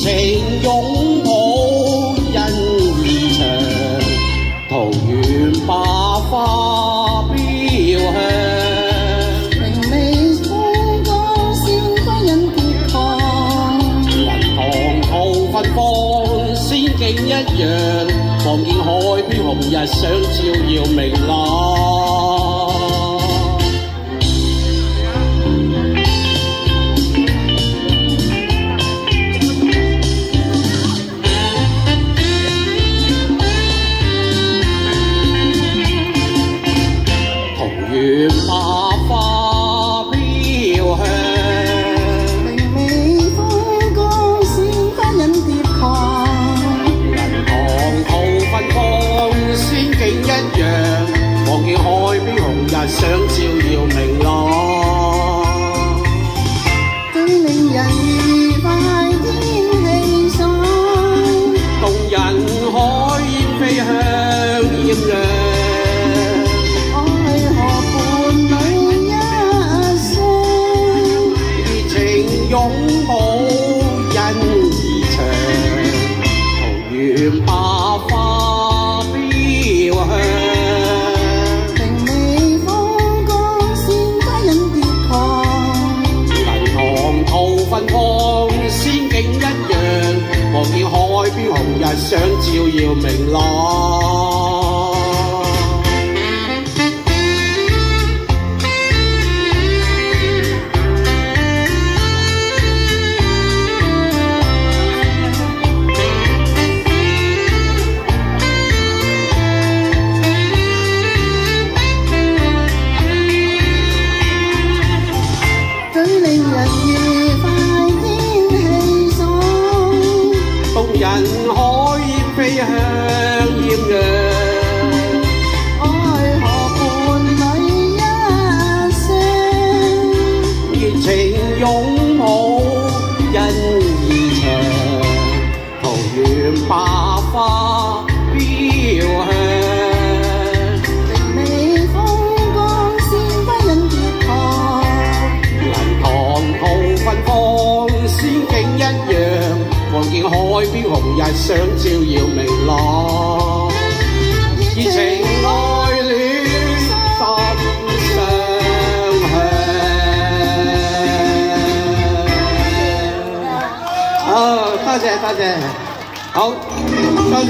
情擁抱人兒長，桃源百花飄香。 明媚風光鮮花引蝶旁， 銀塘桃芬芳，仙境一樣，望見海邊紅日想照耀明朗。桃源百花飄香， 明媚風光鮮花引蝶旁， 銀塘桃芬芳，仙境一樣，望見海邊紅日想照耀明朗。 最令人愉快天氣爽， 動人海燕飛向豔陽。擁抱人兒長，桃源百花飄香。 明媚風光鮮花引蝶旁， 銀塘桃芬芳，仙境一樣，望見海邊紅日想照耀明朗。 令人愉快天氣爽， 動人海燕飛向豔陽。 愛河伴侶一聲， 熱情擁抱人兒長，桃源百花飄香。 明媚風光鮮花引蝶旁， 芬芳仙境一樣，望見海邊紅日想照耀明朗。熱情愛戀心相向。好，多謝，好。